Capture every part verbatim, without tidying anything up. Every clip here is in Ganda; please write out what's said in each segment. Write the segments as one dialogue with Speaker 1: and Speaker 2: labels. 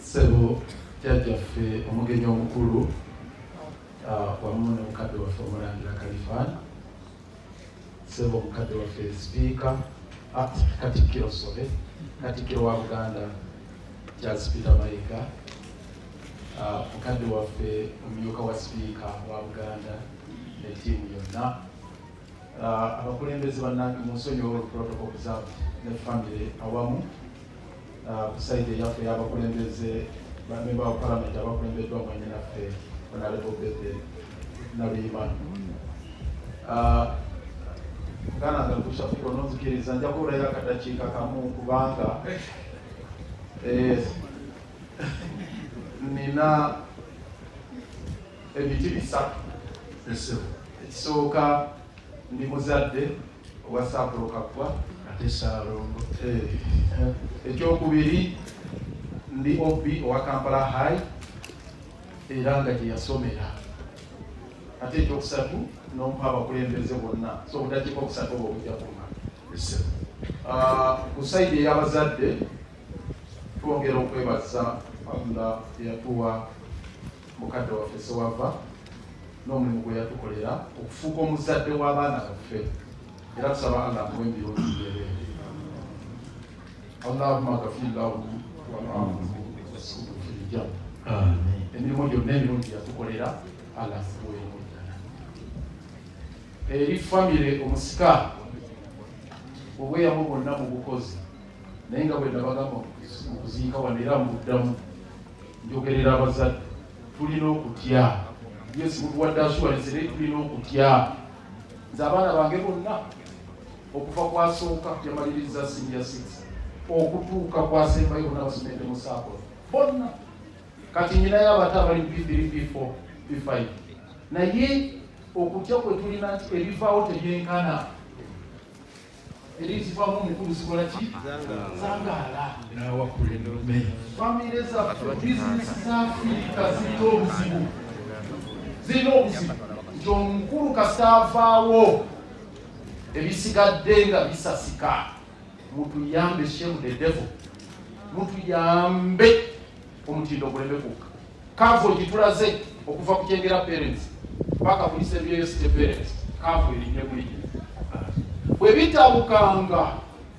Speaker 1: Sebo jajjaffe omugenyi omukulu wamu ne mukadde waffe Omulangira Kalifaan, Sebo mukadde waffe Sipiika Katikkiro Sobe, Katikkiro wa Buganda Charles Peter Mayiga, mukadde waffe omumyuka wa Sipiika wa Buganda ne ttiimu yonna, abakulembeze bannange munsonyiwa protocol observed ne family awamu, ku sayidi eyaffe y'abakulembeze bamemba wa Parliament abakulembeddwa mwanye naffe Honorable Bede Nabiyimana. Muganda nga kushafuko nonzikiriza nja kuwulayo akadakiika kamu kubanga nina ebiti bisatu. Ekisooka ndi muzadde owa Saabulo Kaggwa ate Saalongo. Ekyokubiri ndi O B owa Kampala High era nga gye yasomera. Ate ekyokusatu n'omupa abakulembeze bonna, so obudakiika okusatu oba obujja kumala. Ku sayidi ey'abazadde twongera okwebaza Katonda eyatuwa mukadde waffe Sewava n'omulimu gwe yatukolera okufuuka omuzadde w'abaana baffe, era tusaba Allah amuwe embirungi by'ereere. Allahumma ghfir lahu warhamhu wasukku fil janna. Emirimu gyonna emirungi yatukolera Allah amuwe. Eri famire omusika obweyamu bwonna mu bukozi, naye nga bwe nabagamba mu kuziika wano era mu buddamu njogerera abazadde, tulina okutya. Yesu mutuwadde assurance naye tulina okutya. Nze abaana bange bonna okuva kwasooka yamaliriza senior six okutuuka kwasembayo bonna basomedde mu saako bonna. Kati nyinayo abato abali P three P four P five, naye okutya kwe tulina nti ebivaawo tebyenkana. Erizivaamu omukulu zikola ki? Zangaala. Famire zaffe, bizinesi za Afirika zirina obuzibu. Zirina obuzibu nti omukulu kasita avaawo ebisigadde nga bisasika. Mutuyambe shame the devil. Mutuyambe omutindo gulembe kukka. Kavo gitulaze okuva ku kyengera parents paka kulise byeyo site parents. Kavo erinye buli bwe bitabukanga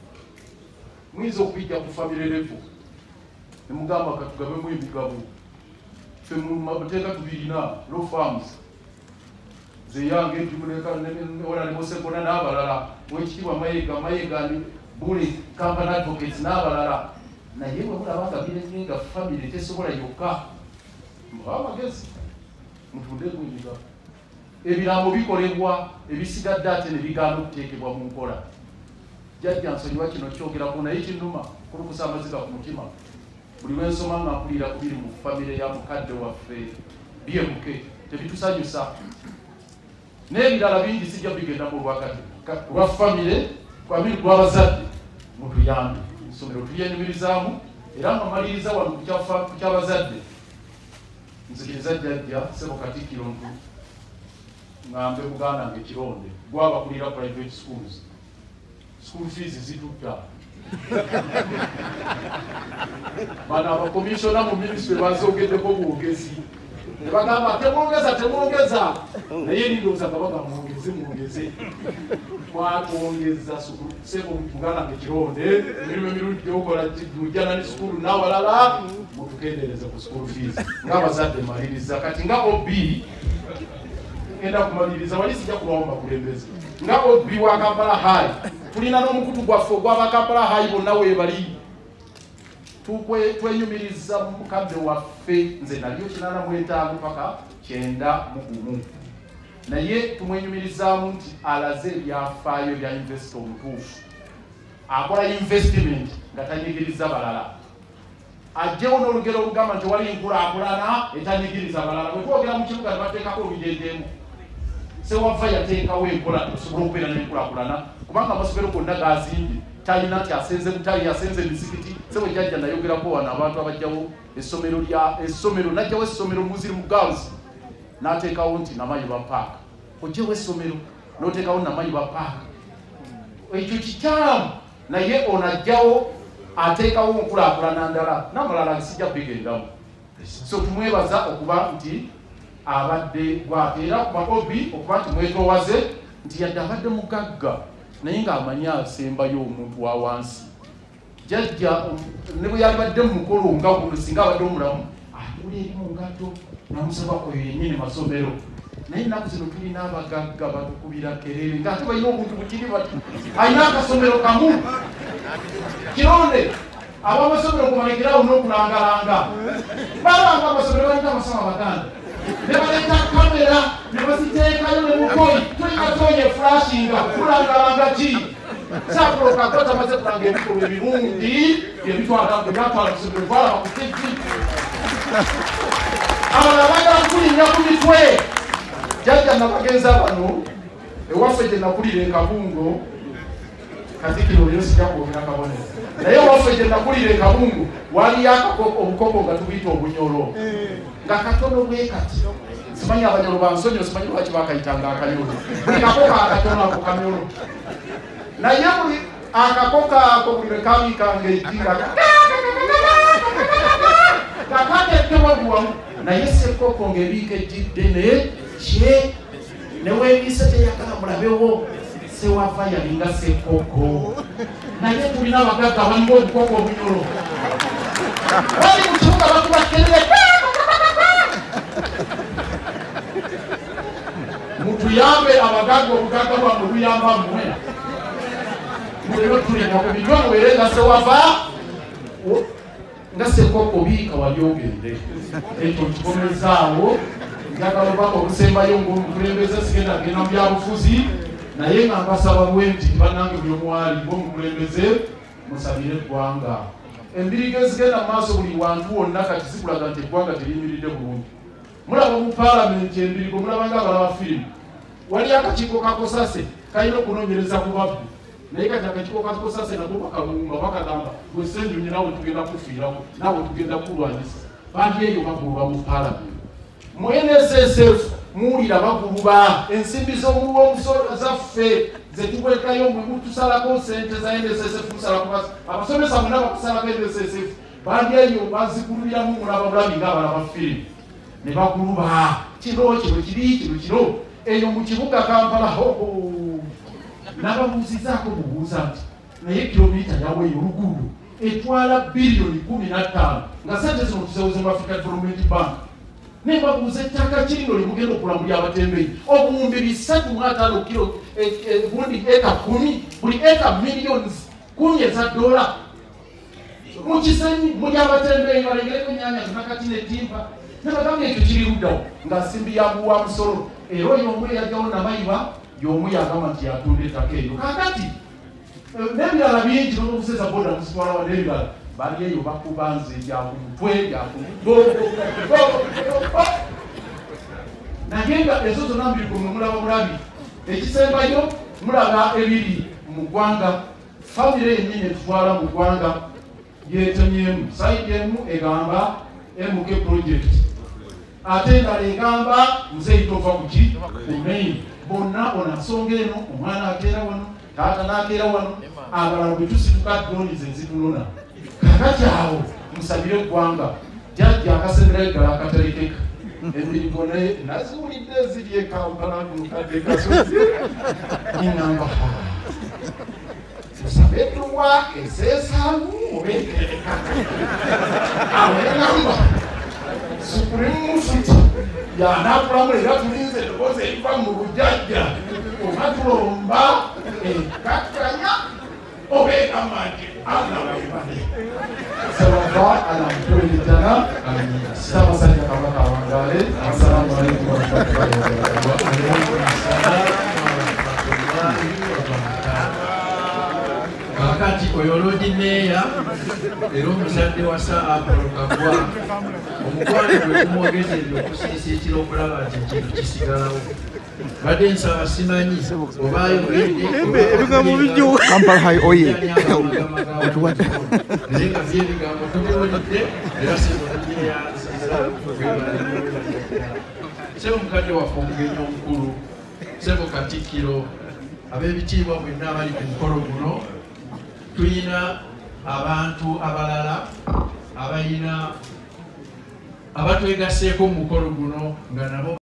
Speaker 1: mwiza okwijja ku famire level ne mugamba katugabemu emigabo ffe mu mateeka tubirina law farms ze yange tumuleka ola ne Musekona n'abalala wekitiibwa Mayiga Mayiga ni Buli Company Advocates n'abalala, naye bwe mulaba nga birenye nga famire tesobola yokka muba amagezi mutunde kuyiga. Ebirambo bikolebwa ebisigadde ate ne bigaana okuteekebwa mu nkola. Jjajja nsonyiwa kino kyogerako naye kinnuma kulukusa amaziga ku mutima. Buli lwe nsoma nga mpulira ku biri mu famire ya mukadde waffe B M K tebitusanyusa. N'ebirala bingi sijja bigenda mu lwakati lwa famire kwabiri lw'abazadde mutuyambe. Essomero tulyenyumirizaamu era ngamaliriza wano ku ky'abazadde. Nzikiriza jjajja Ssebo Katikkiro ntu ngambe Buganda nge Kironde gwabakulira private schools. School fees zitutta. Bana abakomishona mu ministry bazogeddeko bwogezi. Ne bagamba temwongeza temwongeza. Naye ndowooza nga baga mwongeze mwongeze. Twatwongeza Ssebo Buganda nge Kironde emirimu emirungi gyokola Lujjana ne school n'awalala mutukendeereze ku school fees. Ng'abazadde maliriza kati nga O B enda kumaliriza wali sijja kulwawo bakulembeze nga O B wa Kampala High tulina n'omukutu gwaffe ogw'aba Kampala High bonna weebali. Twenyumiriza mukadde waffe nze naliyo kinaana mu etaano paka kyenda mu gumu, naye tumwenyumirizaamu nti alaze ebyafaayo bya investo omutuufu, akola investment nga tanyigiriza balala. Ajjewo n'olugero olugamba nti wali enkulaakulana etanyigiriza balala. Bwe twogera mu kibuga ne bateekako olujenjeemu, Sewava yateekawo enkola tusobola okubeera n'enkulaakulana kubanga amasomero gonna gazimbye. Talina nti asenze mutali yasenze emizikiti. Sebo jjajja nayogerako wano abantu abajjawo essomero lya essomero najjawo essomero muziri mu girls n'ateekawo nti Namayuba Park. Ojjewo essomero n'oteekawo Namayuba Park. Ekyo kikyamu naye onajjawo ateekawo nkulaakulana ndala n'amalala sijja kubigendamu. So tumwebaza okuba nti abadde gwate era kuba obi okuba nti mwetoowaze nti yadde abadde mugagga naye ng'amanyi asembayo omuntu wa wansi. Jjajja ne bwe yabadde mu mukolo nga guno singa abadde omulamu atula eri mu ngatto namusaba oyo yennyini masomero. Naye ennaku zino tulina abagagga batukubira kerere ng'ate balina obuntu bukiri bati alina akasomero kamu kironde abamasomero kumalekerawo n'okulangalanga balanga amasomero balina amasoma baganda ne baleeta kamera ne baziteekayo ne mukoyi tulina tonya eflashinga kulangalanga ki sakuloka ko tamaze kulanga ebikolo ebirungi ebitwala ebyatwala kusomero twala bakutiki abalala bagala kulinnya ku mitwe. Jjajja nabagenza bano ewaffe gye nakulira e Kabungo Katikkiro lyo sijja kwogera kabonero naye ewaffe gye nakulira e Kabungo waliyo obukopo nga tubuyita obunyolo nga katono bwe kati simanyi abanyolo bansonyi simanyi lwaki bakayitanga akanyolo buli kakoka akatono ako kanyolo naye buli akakoka ako buli lwe kaabikanga ejjinga kakakettewaguwamu naye sekoko ng'ebiika ejjiddene kye neweebise teyagala mulabewo sewava yalinga sekoko naye tulina abagagga balimu obukoko obunyolo bali mu kibuga batubakerere mutuyambe abagagga obugagga bwamwe buyamba mmwe mulero tulina ku binywa muwere nga sewava nga sekoko biika wali ogende ekyo kikomezaawo njagala obubaka obusembayo ng'omukulembeze sigenda genda mu byabufuzi naye nga mbasaba bwe nti bannange buli omuwali ng'omukulembeze musabire eggwanga. Embiriga ezigenda mu maaso buli wantu wonna kati zikulaga nti eggwanga teriyimiridde bulungi. Mulaba mu paalamenti embirigo mulaba nga abalaba firimu wali akakiiko kakosase kalina okunoonyereza ku babbi naye kati akakiiko kakosase nako bakalumba bakagamba gwe ssennyonyi nawe tugenda kufiirako nawe tugenda kulwanyisa bandi eyo baguluba mu paalamenti. Mu N S S F muwulira baguluba ensimbi z'omumusolo zaffe zetubwekayo mwe tusalako sente za N S S F tusalako abasomesa mwena bakusalako N S S F bandi eyo baziguliramu mulaba bulabi ng'abalaba firimu ne baguluba kino kino kiri kino kino eyo mu kibuga Kampala hoho n'ababuuzizaako bubuuza nti naye kilomita yaweeyo oluguudo etwala biliyoni kumi na ttaano nga sente zino tuzewoze mu Africa Development Bank ne babuuza ettaka kirino limugenda okulambulya abatembeyi obuwumbi bisatu mu ataano kiro bundi eka kumi buli eka miliyoni kumi eza dola mu kisenyi muli abatembeyi balengereko ennyanya zinakati netimba ne bagamba ekyo kiri luddawo nga nsimbi yabuwa musolo era oyo omu eyajjawo nabayiba y'omu yagamba nti yatunda ettaka eyo kakati n'ebirala bingi n'obuseza boda musitwala wadde ebirala bali eyo bakuba nze byakumutwe byakumutwe naye nga ezo zonna mbiri kumwe mulaba bulabi ekisembayo mulaba ebiri mu ggwanga famire yennyini etutwala mu ggwanga yeetonyeemu saidi emu egamba M K project ate endala egamba muzeeyita ova ku ki ku main bonna ona nsonga eno omwana akeera wano taata n'akeera wano abalala bwe tusituka droni ze zitunona kakati awo musabire eggwanga jjajja akasemera eddala akaterekeka emirigo naye naziwulidde eziri e Kampala mukadde kasozi ningamba tusabe duwa ezeesaamu obentereka awo engamba Supreme Musiti yanakulamu era tulinze eddoboozi eriva mu bujjajja oba tulomba ekkakkanya obeegamba nti Allah webale Sewava anamutulirijana Ssaabasajja Kabaka awangaale. Assalamu alaikum warahmatullahi wabarakatuh.
Speaker 2: Kakati oyo Lodi Meya era omuzadde wa Sir Apollo Kagwa omukwano gwe kumwogezedde okusiisiikira okulaba nti ekintu kisigalawo badde nsaba simanyi oba
Speaker 3: ebigambo bijjo Kampala High Oye
Speaker 2: naye nga byebigambo tubiwulidde era Meya sebo mukadde waffe omugenyi omukulu sebo Katikkiro ab'ebitiibwa mwenna abali ku mukolo guno tuyina abantu abalala abayina abatwegaseeko mu mukolo guno nga nabo